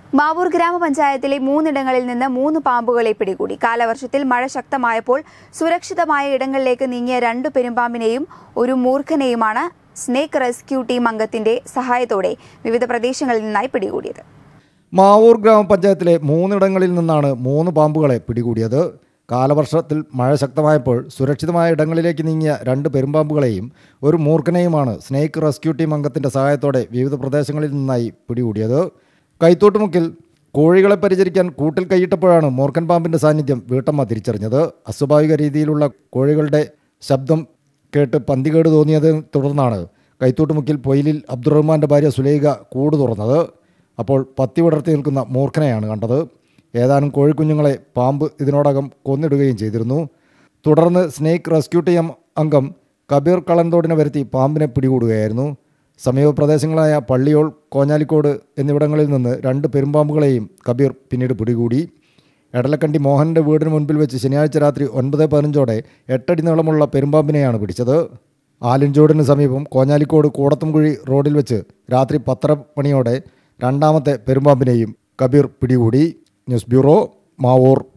മാവൂർ ഗ്രാമപഞ്ചായത്തിലെ 3 ഇടങ്ങളിൽ നിന്ന് 3 പാമ്പുകളെ പിടികൂടി. കാലവർഷത്തിൽ മഴ ശക്തമായപ്പോൾ സുരക്ഷിതമായ ഇടങ്ങളിലേക്ക് നീങ്ങിയ 2 പെരുമ്പാമ്പിനെയും ഒരു മൂർഖനെയുമാണ് സ്നേക്ക് റെസ്ക്യൂ ടീം അംഗത്തിന്റെ സഹായത്തോടെ വിവിധ പ്രദേശങ്ങളിൽ നിന്നായി പിടികൂടിയത്. മാവൂർ ഗ്രാമപഞ്ചായത്തിലെ 3 ഇടങ്ങളിൽ നിന്നാണ് 3 പാമ്പുകളെ പിടികൂടിയത്. കാലവർഷത്തിൽ മഴ ശക്തമായപ്പോൾ സുരക്ഷിതമായ ഇടങ്ങളിലേക്ക് നീങ്ങിയ 2 പെരുമ്പാമ്പുകളെയും ഒരു മൂർഖനെയുമാണ് സ്നേക്ക് റെസ്ക്യൂ ടീം അംഗത്തിന്റെ സഹായത്തോടെ വിവിധ പ്രദേശങ്ങളിൽ നിന്നായി പിടികൂടിയത്. കൈത്തോട്ടുമുക്കിൽ കോഴികളെ പരിചരിക്കാൻ കൂട്ടിൽ കൈയിട്ടപ്പോഴാണ് മൂർഖൻ പാമ്പിൻ്റെ സാന്നിധ്യം വീട്ടമ്മ തിരിച്ചറിഞ്ഞത്. അസ്വാഭാവിക രീതിയിലുള്ള കോഴികളുടെ ശബ്ദം കേട്ട് പന്തികേട് തോന്നിയതിനെ തുടർന്നാണ് കൈത്തോട്ടുമുക്കിൽ പൊയിലിൽ അബ്ദുറഹ്മാൻ്റെ ഭാര്യ സുലൈഖ കൂട് തുറന്നത്. അപ്പോൾ പത്തി വിടർത്തി നിൽക്കുന്ന മൂർഖനെയാണ് കണ്ടത്. ഏതാനും കോഴിക്കുഞ്ഞുങ്ങളെ പാമ്പ് ഇതിനോടകം കൊന്നിടുകയും ചെയ്തിരുന്നു. തുടർന്ന് സ്നേക്ക് റെസ്ക്യൂ ടീം അംഗം കബീർ കളന്തോടിനെ വരുത്തി പാമ്പിനെ പിടികൂടുകയായിരുന്നു. സമീപ പ്രദേശങ്ങളായ പള്ളിയോൾ, കോഞ്ഞാലിക്കോട് എന്നിവിടങ്ങളിൽ നിന്ന് 2 പെരുമ്പാമ്പുകളെയും കബീർ പിന്നീട് പിടികൂടി. എടലക്കണ്ടി മോഹൻ്റെ വീടിന് മുൻപിൽ വെച്ച് ശനിയാഴ്ച രാത്രി 9:15 8 അടി നീളമുള്ള പെരുമ്പാമ്പിനെയാണ് പിടിച്ചത്. ആലിൻചോടിന് സമീപം കോഞ്ഞാലിക്കോട് കൂടത്തുംകുഴി റോഡിൽ വെച്ച് രാത്രി 10:30 മണിയോടെ 2ാമത്തെ പെരുമ്പാമ്പിനെയും കബീർ പിടികൂടി. News bureau, Mavoor.